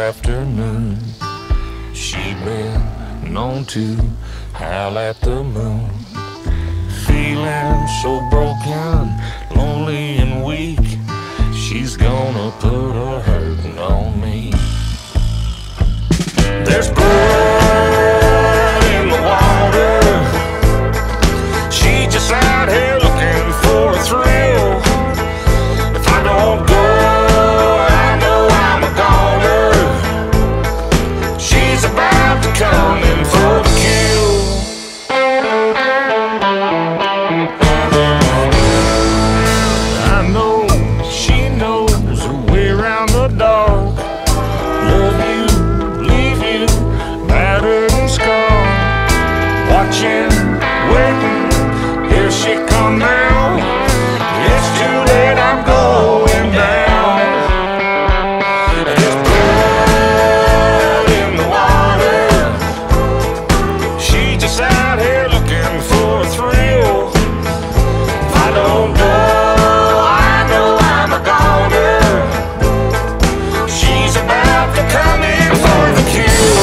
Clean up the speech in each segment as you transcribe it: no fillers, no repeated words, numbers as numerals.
afternoon. She'd been known to howl at the moon. Feeling so broken, lonely and weak, she's gonna put her hurting on me. There's blood in the water. She just out here looking for a thrill. If I don't go, I know I'm a goner. She's about to come in for the kill. I know she knows her way around the dark. Love you, leave you, battered and scarred. Watching, waiting, here she come now. It's too late, I'm going down. There's blood in the water. She just out here looking for a thrill. If I don't go, I know I'm a goner. She's about to come in for the kill.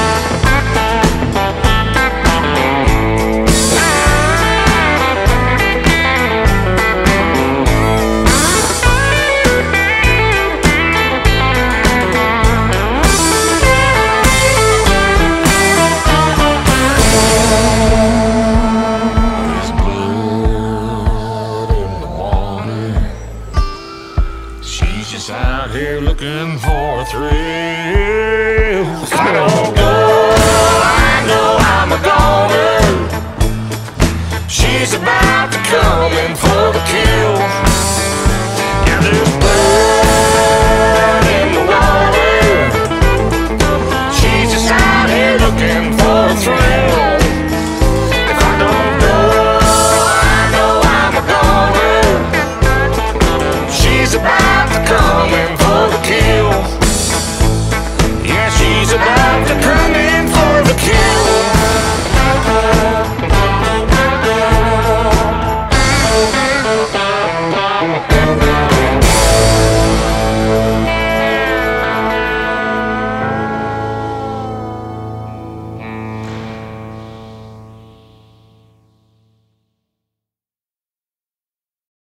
There's blood in the water. She's just out here looking for a thrill. I don't